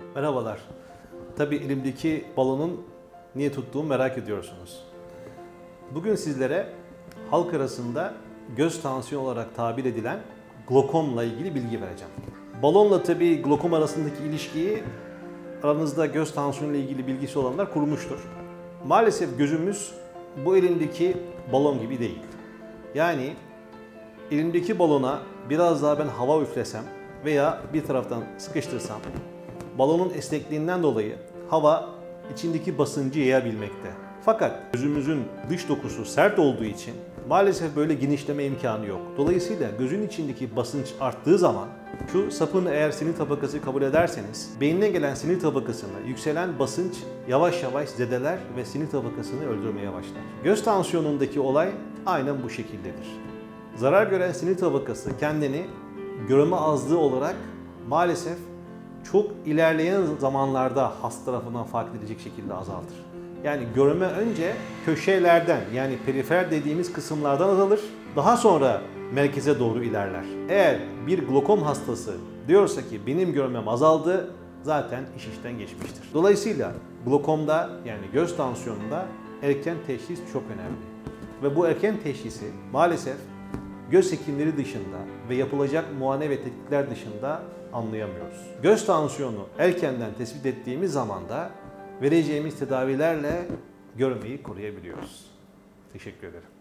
Merhabalar. Tabii elimdeki balonun niye tuttuğumu merak ediyorsunuz. Bugün sizlere halk arasında göz tansiyonu olarak tabir edilen glokomla ilgili bilgi vereceğim. Balonla tabii glokom arasındaki ilişkiyi aranızda göz tansiyonu ile ilgili bilgisi olanlar kurmuştur. Maalesef gözümüz bu elimdeki balon gibi değil. Yani elimdeki balona biraz daha ben hava üflesem veya bir taraftan sıkıştırsam balonun esnekliğinden dolayı hava içindeki basıncı yayabilmekte. Fakat gözümüzün dış dokusu sert olduğu için maalesef böyle genişleme imkanı yok. Dolayısıyla gözün içindeki basınç arttığı zaman şu sapın eğer sinir tabakası kabul ederseniz beynine gelen sinir tabakasında yükselen basınç yavaş yavaş zedeler ve sinir tabakasını öldürmeye başlar. Göz tansiyonundaki olay aynen bu şekildedir. Zarar gören sinir tabakası kendini görme azlığı olarak maalesef çok ilerleyen zamanlarda hasta tarafından fark edilecek şekilde azaltır. Yani görme önce köşelerden yani perifer dediğimiz kısımlardan azalır. Daha sonra merkeze doğru ilerler. Eğer bir glokom hastası diyorsa ki benim görmem azaldı, zaten iş işten geçmiştir. Dolayısıyla glokomda yani göz tansiyonunda erken teşhis çok önemli. Ve bu erken teşhisi maalesef göz hekimleri dışında ve yapılacak muayene ve tetkikler dışında anlayamıyoruz. Göz tansiyonu erkenden tespit ettiğimiz zaman da vereceğimiz tedavilerle görmeyi koruyabiliyoruz. Teşekkür ederim.